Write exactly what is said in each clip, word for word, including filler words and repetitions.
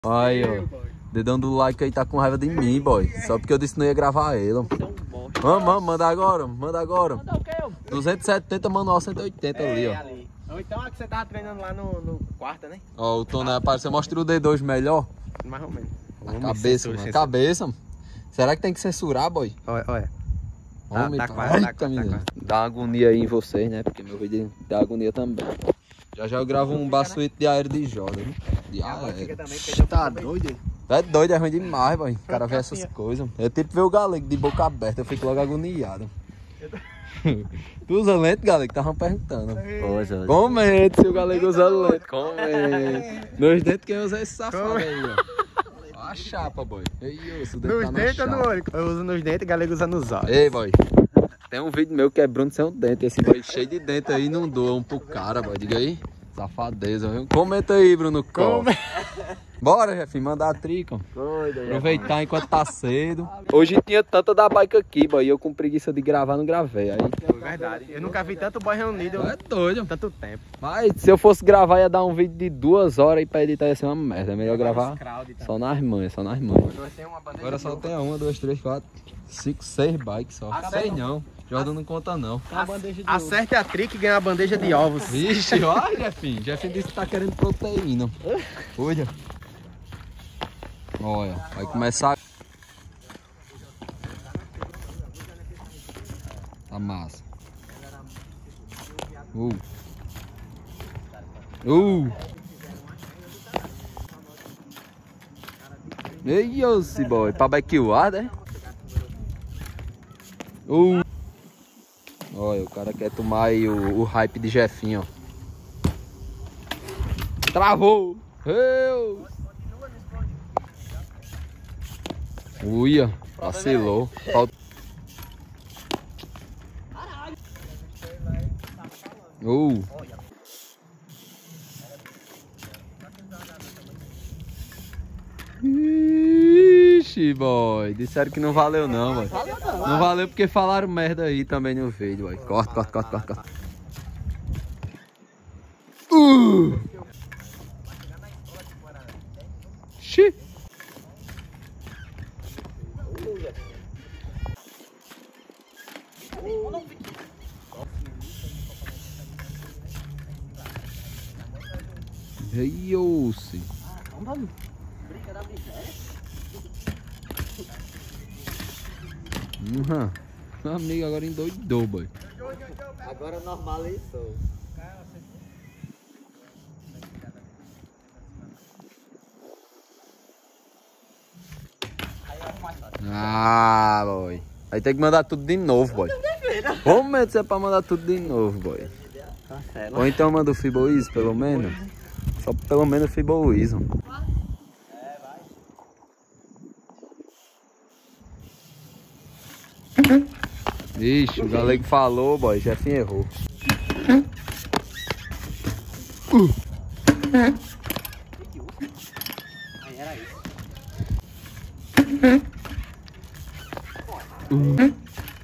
Aí, ó. Dedão do like aí tá com raiva de mim, boy. Só porque eu disse que não ia gravar ele. Vamos, vamos, manda agora, manda agora. Manda o quê? duzentos e setenta, manual cento e oitenta ali, ó. Ali. Ou então é que você tava treinando lá no, no quarto, né? Ó, o Tony apareceu, mostra o D dois melhor. Mais ou menos. Na cabeça, mano, na cabeça. Mano. Será que tem que censurar, boy? Olha, olha. Homem, tá, tá, tá, Eita, tá, tá, menino. tá, Dá uma agonia aí em vocês, né? Porque meu vídeo dá agonia também. Já já eu gravo um baçuíto de aéreo de Jordan. De aéreo. Tá doido? É doido, é ruim demais, boy. O cara vê essas coisas. É tipo ver o galego de boca aberta, eu fico logo agoniado. Tu usa lente, galego? Estavam perguntando. Usa. Comente se o galego usa lente. Comente. Nos dentes quem usa esse safado aí, ó. A chapa, boy. Ei, osso, o dente Nos tá na dentes ou no chapa. olho? Eu uso nos dentes e o galego usa nos olhos. Ei, boy. Tem um vídeo meu que é Bruno sem um dente. Esse boy cheio de dente aí não doa um pro cara, boy. Diga aí. Safadeza, viu? Comenta aí, Bruno. Come. Bora, Jefinho, mandar a trica. Aproveitar enquanto tá cedo. Hoje tinha tanta da bike aqui, boy. E eu com preguiça de gravar, não gravei. Aí... Foi verdade. Eu nunca vi tanto boy reunido. É doido. Tanto tempo. Mas se eu fosse gravar, ia dar um vídeo de duas horas e pra editar ia ser uma merda. É melhor gravar só nas manhas, só nas manhas. Agora só tem uma, duas, três, quatro, cinco, seis bikes só. Seis não. Jordan não conta não. Acerte a trick e ganha a bandeja de ovos. Vixe, ó, Jefinho. Jefinho disse que tá querendo proteína. Olha. Olha, vai começar. Tá massa. Uh. Uh. Ei, esse boy. Pra backward, é? Uh. Olha, o cara quer tomar aí o, o hype de Jefinho, ó. Travou! Eu. Uia, vacilou. Falta... Uh. Ixi, boy. Disseram que não valeu não, boy. Não valeu porque falaram merda aí também no vídeo, boy. Corta, corta, corta, corta, corta. Uh. Xi. Ei, ouça. Uhum. Meu amigo agora endoidou, boy. Agora normalizou. Ah, boy. Aí tem que mandar tudo de novo, boy. Vamos meter é pra mandar tudo de novo, boy. Ou então manda o Fiboiz, pelo menos. Só pelo menos o Fiboiz. Ixi, o galego falou, boy. Jefinho errou. Uh. Aí era isso. Uh.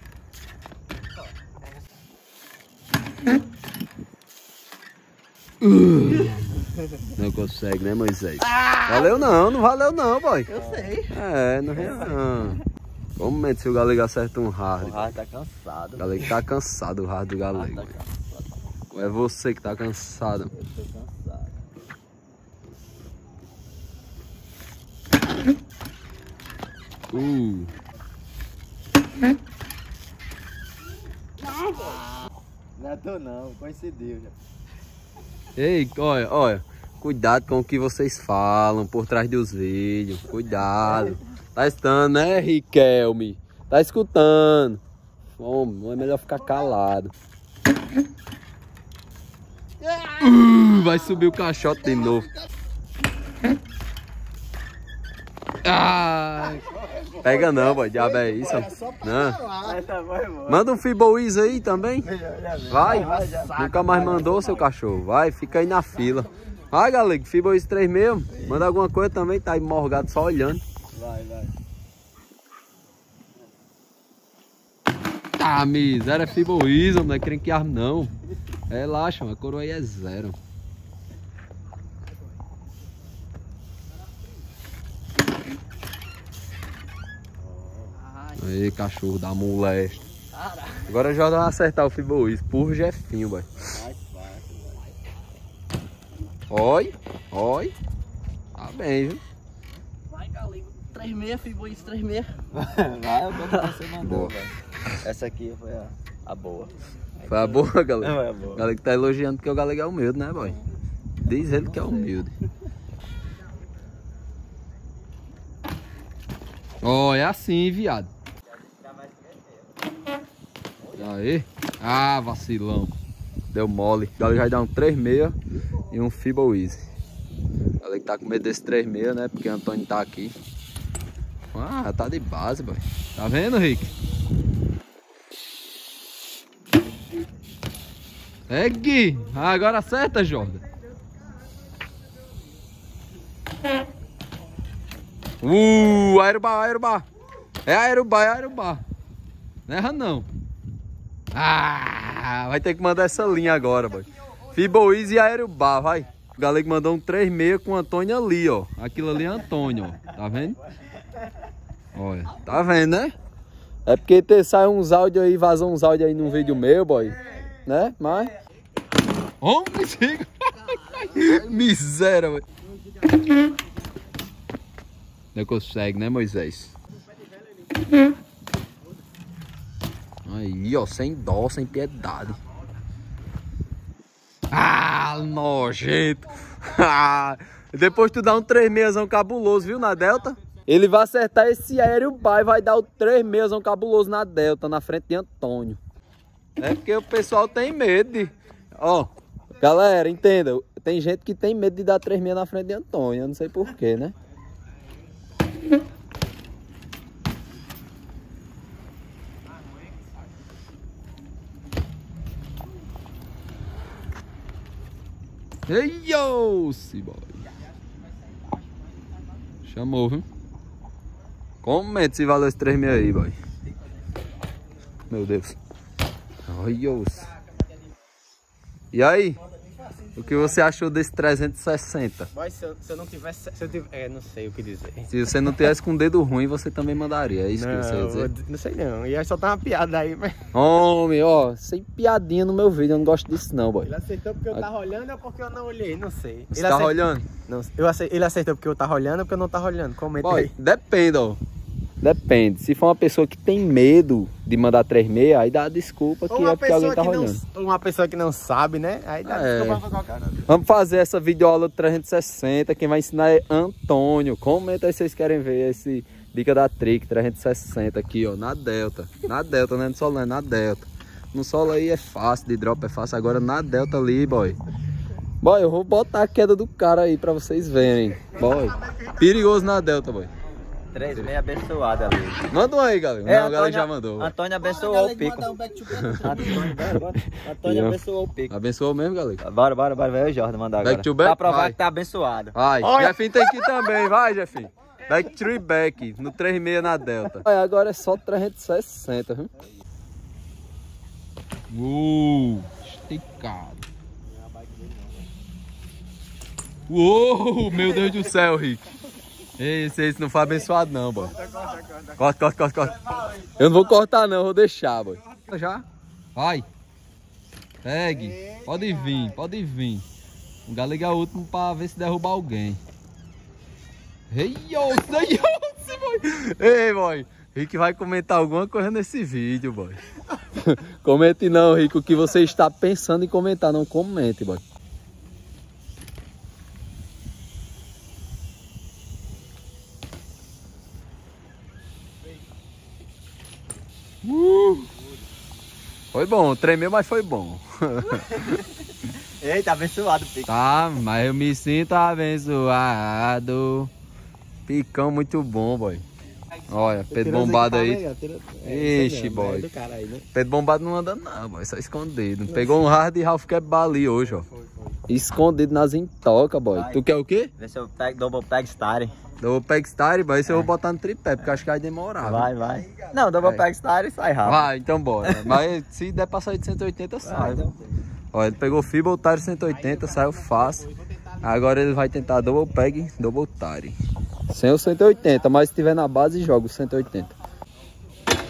Uh. Não consegue, né, Moisés? Ah! Valeu não, não valeu não, boy. Eu sei. É, não é não. Vamos ver se o galego acerta um hard. O hard tá cansado. O galego tá cansado, o hard do galego. Tá cansado. Ou é você que tá cansado? Eu tô cansado. Uh. Não é tu não, coincidiu já. Ei, olha, olha. Cuidado com o que vocês falam por trás dos vídeos. Cuidado. Tá escutando, né, Riquelme? Tá escutando. Bom, é melhor ficar calado. Uh, vai subir o caixote de novo. Ah, pega não, boy. Diabo é isso? Não. Manda um Fiboiz aí também. Vai. Nunca mais mandou, seu cachorro. Vai, fica aí na fila. Vai, galera, Fiboiz três mesmo. Manda alguma coisa também, tá aí morgado só olhando. Vai, vai. Ah, miséria, é Fiboiz, não é crenquear não. Relaxa, a coroa aí é zero. Aí, cachorro da molesta. Agora já vai acertar o Fibois por Jefinho, boy. Oi, oi. Tá bem, viu? Vai, Galego. três seis, Fibois três seis. Vai, eu vou que você mandou, Boa. velho. Essa aqui foi a, a boa. Foi a boa, galera. Não, é a boa. O Galego tá elogiando porque o Galego é humilde, né, boy? Diz ele que é humilde. Ó, oh, é assim, viado. Aí. Ah, vacilão. Deu mole. O Galego vai dar um três seis e um Fibois. O Galego tá com medo desse três seis, né? Porque o Antônio tá aqui. Ah, tá de base, boy. Tá vendo, Rick? É, Gui. Ah, agora acerta, Jordan. Uh, aerobá, aerobá. É aerobá, é aerobá. Não erra não. Ah, vai ter que mandar essa linha agora, boy. Fibois e aerobá, vai. O Galego mandou um três seis com o Antônio ali, ó. Aquilo ali é Antônio, ó. Tá vendo? Olha, tá vendo, né? É porque te, sai uns áudios aí, vazou uns áudios aí num vídeo meu, boy. Né? Mas... Homem, chega! Miséria, velho. Não consegue, né, Moisés? Aí, ó, sem dó, sem piedade. Ah, nojento! Depois tu dá um três seis cabuloso, viu, na Delta? Ele vai acertar esse aéreo bar e vai dar o três seis cabuloso na Delta, na frente de Antônio. É porque o pessoal tem medo de... Ó, galera, entenda. Tem gente que tem medo de dar três seis na frente de Antônio. Eu não sei porquê, né? Ei, yo, boy. Chamou, viu? Comente se valeu esse três seis aí, boy. Meu Deus. Olha. E aí? O que você achou desse trezentos e sessenta? Mas se eu, se eu não tivesse... Se eu tivesse, é, não sei o que dizer. Se você não tivesse com o dedo ruim, você também mandaria. É isso não, que você ia dizer? Não sei não. Ia soltar uma piada aí, mas... Homem, ó. Sem piadinha no meu vídeo. Eu não gosto disso não, boy. Ele acertou porque eu tava olhando ou porque eu não olhei? Não sei. Você ele tá acert... olhando? Não, eu acer... Ele acertou porque eu tava olhando ou porque eu não tava olhando? Comenta Boy, aí. depende, ó. Depende. Se for uma pessoa que tem medo de mandar três seis, aí dá desculpa que Ou uma é porque alguém tá pessoa que olhando. não, uma pessoa que não sabe, né? Aí dá É. desculpa pra qualquer cara. Vamos fazer essa videoaula do trezentos e sessenta. Quem vai ensinar é Antônio. Comenta aí se vocês querem ver esse dica da Trick trezentos e sessenta aqui, ó, na Delta. Na Delta, né? No solo, na Delta. No solo aí é fácil, de drop é fácil. Agora na Delta ali, boy. Boy, eu vou botar a queda do cara aí pra vocês verem. Boy, perigoso na Delta, boy. três seis abençoado ali. Manda um aí, galera. É, Não, a galera Antônio- já mandou. Antônio abençoou o pico. Antônio, bora, bora. Antônio Eu. abençoou o pico. Abençoou mesmo, galera. Bora, bora, bora. Vai o Jordan mandar Back agora. to back? Pra provar Vai. que tá abençoado. Vai, Olha. Jefinho tem que ir também, vai, Jefinho. Back three back, no três seis na Delta. Olha, agora é só trezentos e sessenta, viu? Uou, esticado. Uou, meu Deus do céu, Rick. Esse, esse não foi abençoado não, boy. Corta, corta, corta, corta. Eu não vou cortar não, vou deixar, boy. Já? Vai. Pegue. Pode vir, pode vir. O Galego é o último pra ver se derrubar alguém. Ei, ô, boy. Ei, boy. Rick vai comentar alguma coisa nesse vídeo, boy. Comente não, Rick, o que você está pensando em comentar. Não comente, boy. Uh, foi bom, tremeu, mas foi bom. Eita, abençoado o pico. Tá, mas eu me sinto abençoado. Picão muito bom, boy. Olha, Pedro bombado aí. Ixi, boy. Pedro bombado não anda não, boy, só escondido. Pegou um hard e Ralph Kebab ali hoje, ó. Escondido nas intocas, boy. Tu quer o quê? Vê se eu pego, double peg star. Double Peg Star, boy, esse eu vou botar no tripé, porque acho que vai demorar. Vai, vai. Não, double Vai. peg star e sai rápido. Vai, então bora. Mas se der pra sair de cento e oitenta, sai. então. Ó, ele pegou Fibra, Tire cento e oitenta, saiu fácil. Agora ele vai tentar Double Peg, Double Tire. Sem o cento e oitenta, mas se tiver na base, joga o cento e oitenta.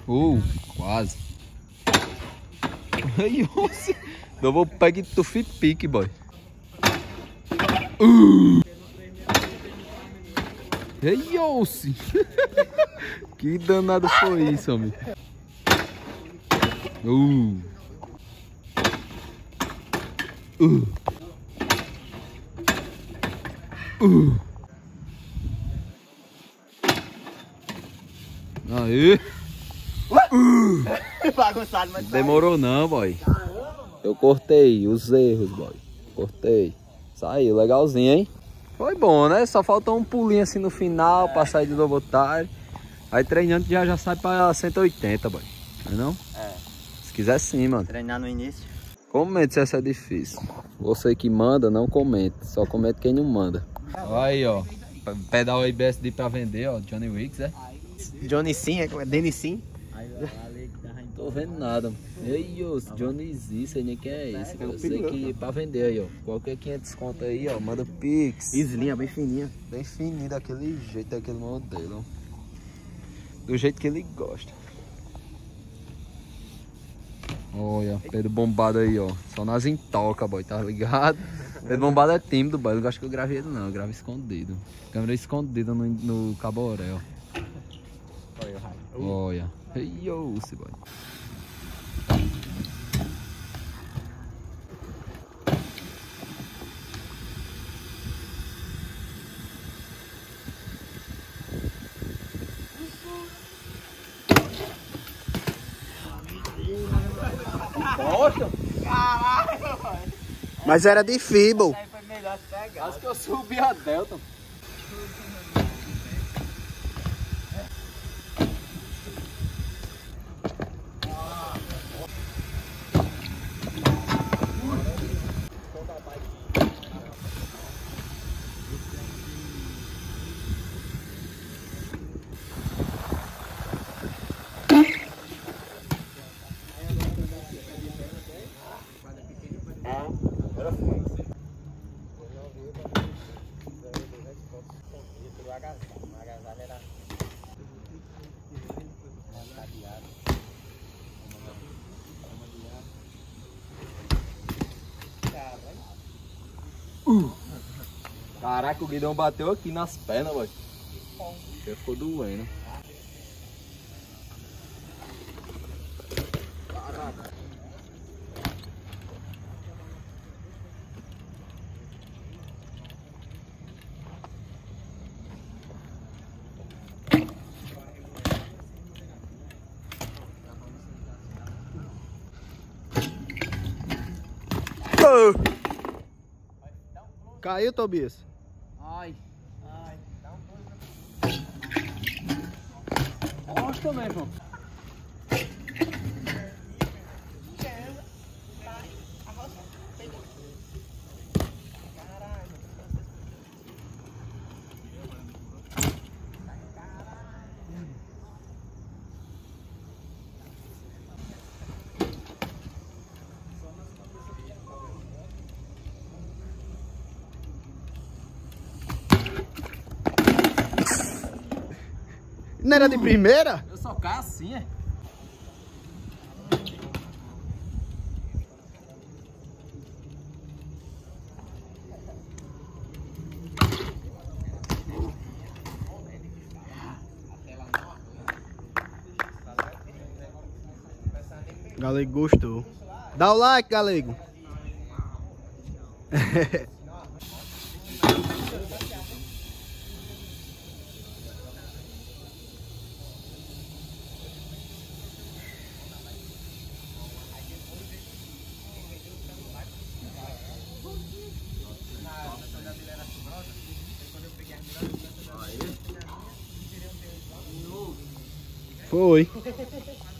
Uh, quase. Ai, nossa. Double peg to fit pick, boy. Uh. Ei, osse. Que danado foi isso, homem. Uh. Uh. Uh. Aí. Uh. Bagunçado, mas Demorou não, boy. Eu cortei os erros, boy. Cortei. Saiu, legalzinho, hein? Foi bom, né? Só faltou um pulinho assim no final, é. Pra sair do double tire. Aí treinando já, já sai pra cento e oitenta, boy. Não é não? É. Se quiser sim, mano. Treinar no início. Comente se essa é difícil. Você que manda, não comente. Só comente quem não manda. Aí, ó. Pedal A B S D pra vender, ó. Johnny Wicks, é? Johnny Sim, é? Denny Sim? Tô vendo nada. Ei, ô, Johnny Z, sei nem quem é esse. Eu sei que pra vender aí, ó. Qualquer quinhentos conto aí, ó. Manda Pix. Islinha, bem fininha. Bem fininho, daquele jeito, daquele modelo. Do jeito que ele gosta. Olha, Pedro Bombado aí, ó. Só nas intoca, boy, tá ligado? Pedro Bombado é tímido, boy. Eu não acho que eu gravei ele, não. Eu gravei escondido. Câmera escondida no, no Caboré, ó. Olha, olha. Ei, yo, se boy. Poxa! Caralho! Mas era de Feeble. Acho que eu subi a Delta. Uh. Caraca, o guidão bateu aqui nas pernas, boy. Já ficou doendo. Caraca. Oh. Caiu, Tobias? Ai. Ai. Nossa, também, João. Não era de primeira? Eu só caio assim, é? Galego gostou. Dá o like, galego. Foi.